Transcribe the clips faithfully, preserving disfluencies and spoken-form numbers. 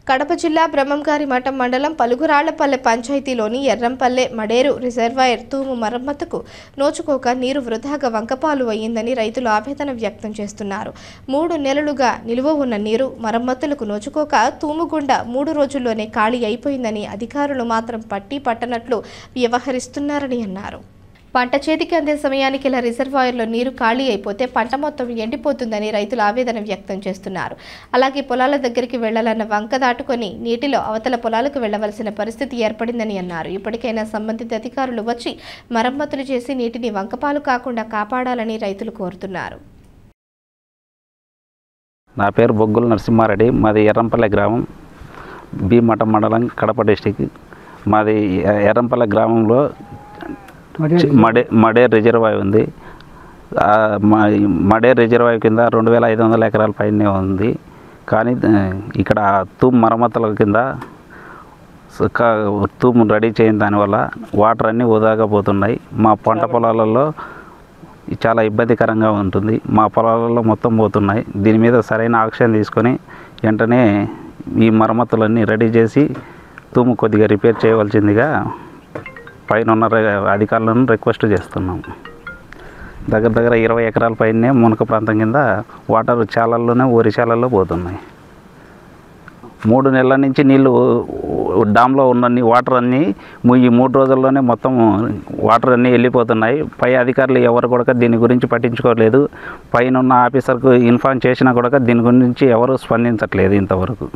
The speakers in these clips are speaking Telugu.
కడప జిల్లా బ్రహ్మంగారిమఠం మండలం పలుగురాళ్లపల్లె పంచాయతీలోని ఎర్రంపల్లె మడేరు రిజర్వాయర్ తూము మరమ్మతుకు నోచుకోక నీరు వృధాగా వంకపాలు అయ్యిందని రైతులు ఆవేదన వ్యక్తం చేస్తున్నారు. మూడు నెలలుగా నిలువ ఉన్న నీరు మరమ్మతులకు నోచుకోక తూము గుండా మూడు రోజుల్లోనే ఖాళీ అయిపోయిందని అధికారులు మాత్రం పట్టి పట్టనట్లు వ్యవహరిస్తున్నారని అన్నారు. పంట చేతికి అందే సమయానికి ఇలా రిజర్వాయర్లో నీరు ఖాళీ అయిపోతే పంట మొత్తం ఎండిపోతుందని రైతులు ఆవేదన వ్యక్తం చేస్తున్నారు. అలాగే పొలాల దగ్గరికి వెళ్లాలన్న వంక దాటుకొని నీటిలో అవతల పొలాలకు వెళ్లవలసిన పరిస్థితి ఏర్పడిందని అన్నారు. ఇప్పటికైనా సంబంధిత అధికారులు వచ్చి మరమ్మతులు చేసి నీటిని వంకపాలు కాకుండా కాపాడాలని రైతులు కోరుతున్నారు. నా పేరు బొగ్గుల నరసింహారెడ్డి. మాది ఎర్రంపల్లె గ్రామం, భీమఠం మండలం, కడప డిస్టిక్. మాది ఎర్రంపల్లె గ్రామంలో మడే మడేర్ రిజర్వాయర్ ఉంది. మడేర్ రిజర్వాయర్ కింద రెండు వేల ఐదు వందల ఎకరాల పైనే ఉంది. కానీ ఇక్కడ తూము మరమ్మతుల కింద తూము రెడీ చేయని దానివల్ల వాటర్ అన్నీ వృధాగా పోతున్నాయి. మా పంట పొలాలలో చాలా ఇబ్బందికరంగా ఉంటుంది. మా పొలాలలో మొత్తం పోతున్నాయి. దీని మీద సరైన యాక్షన్ తీసుకొని వెంటనే ఈ మరమ్మతులన్నీ రెడీ చేసి తూము కొద్దిగా రిపేర్ చేయవలసిందిగా పైన ఉన్న అధికారులను రిక్వెస్ట్ చేస్తున్నాం. దగ్గర దగ్గర ఇరవై ఎకరాల పైనే మునక ప్రాంతం కింద వాటర్ చాలల్లోనే వరి చాలల్లో పోతున్నాయి. మూడు నెలల నుంచి నీళ్ళు డామ్లో ఉన్న వాటర్ అన్నీ ఈ మూడు రోజుల్లోనే మొత్తం వాటర్ అన్నీ వెళ్ళిపోతున్నాయి. పై అధికారులు ఎవరు కూడా దీని గురించి పట్టించుకోలేదు. పైన ఉన్న ఆఫీసర్కు ఇన్ఫార్మ్ చేసినా కూడా దీని గురించి ఎవరు స్పందించట్లేదు ఇంతవరకు.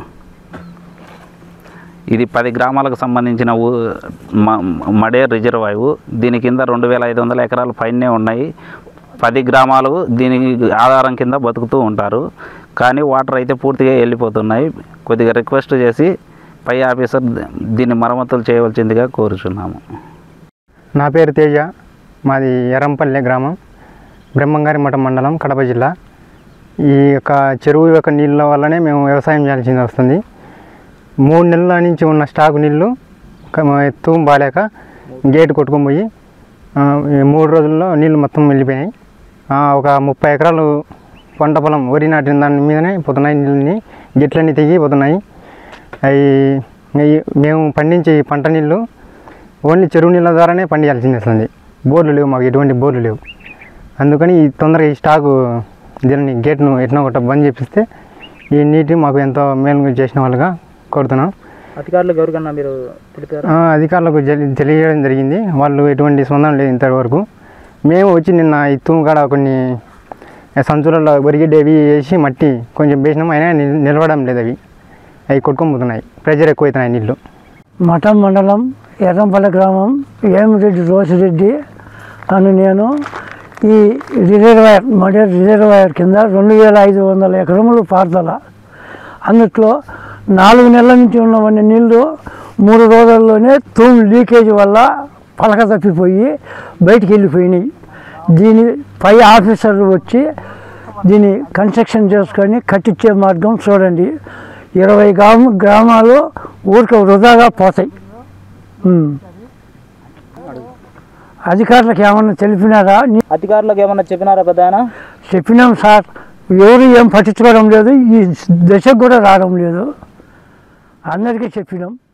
ఇది పది గ్రామాలకు సంబంధించిన మడేర్ రిజర్వాయర్. దీని కింద రెండు వేల ఐదు వందల ఎకరాల పైనే ఉన్నాయి. పది గ్రామాలు దీని ఆధారం కింద బతుకుతూ ఉంటారు. కానీ వాటర్ అయితే పూర్తిగా వెళ్ళిపోతున్నాయి. కొద్దిగా రిక్వెస్ట్ చేసి పై ఆఫీసర్ దీన్ని మరమ్మతులు చేయవలసిందిగా కోరుచున్నాము. నా పేరు తేజ. మాది ఎర్రంపల్లె గ్రామం, బ్రహ్మంగారిమఠం మండలం, కడప జిల్లా. ఈ యొక్క చెరువు యొక్క నీళ్ళ వల్లనే మేము వ్యవసాయం చేయాల్సి వస్తుంది. మూడు నెలల నుంచి ఉన్న స్టాకు నీళ్ళు తూము బాలేక గేటు కొట్టుకొని పోయి మూడు రోజుల్లో నీళ్ళు మొత్తం వెళ్ళిపోయినాయి. ఒక ముప్పై ఎకరాలు పంట పొలం వరి నాటిన దాని మీదనే పోతున్నాయి. నీళ్ళని గిట్లన్నీ తెగి పోతున్నాయి. అవి మేము పండించే పంట నీళ్ళు ఓన్లీ చెరువు నీళ్ళ ద్వారానే పండించాల్సింది వస్తుంది. బోర్లు లేవు, మాకు ఎటువంటి బోర్లు లేవు. అందుకని ఈ తొందరగా ఈ స్టాకు దీన్ని గేట్ను ఎట్లా ఒకటి బంద్ చేపిస్తే ఈ నీటి మాకు ఎంతో మేలు చేసిన వాళ్ళుగా కోరుతున్నాం. అధికారులకు ఎవరికన్నా మీరు తెలిపారు? అధికారులకు తెలియజేయడం జరిగింది. వాళ్ళు ఎటువంటి స్పందన లేదు ఇంతవరకు. మేము వచ్చి నిన్న ఈ తూము కాడ కొన్ని సంచులలో వరిగడ్డి అవి వేసి మట్టి కొంచెం వేసినాం, అయినా నిలవడం లేదు. అవి అవి కొట్టుకొని పోతున్నాయి. ప్రెజర్ ఎక్కువవుతున్నాయి నీళ్ళు. మఠం మండలం, ఎర్రంపల్లె గ్రామం, ఏమిరెడ్డి రోసిరెడ్డి అని నేను. ఈ రిజర్వాయర్ మడేర్ రిజర్వాయర్ కింద రెండు వేల ఐదు వందల ఎకరములు పారుదల. అందుట్లో నాలుగు నెలల నుంచి ఉన్నవన్నీ నీళ్ళు మూడు రోజుల్లోనే తూము లీకేజ్ వల్ల పలక తప్పిపోయి బయటికి వెళ్ళిపోయినాయి. దీని పై ఆఫీసర్లు వచ్చి దీన్ని కన్స్ట్రక్షన్ చేసుకొని కట్టించే మార్గం చూడండి. ఇరవై గ్రామ గ్రామాలు ఊరికి వృధాగా పోతాయి. అధికారులకు ఏమన్నా తెలిపినారా? అధికారులకు ఏమన్నా చెప్పినారా? పెద్ద చెప్పినాం సార్, ఎవరు ఏం పట్టించుకోవడం లేదు. ఈ దశకు కూడా రావడం లేదు. అందరికీ చెప్పినాం.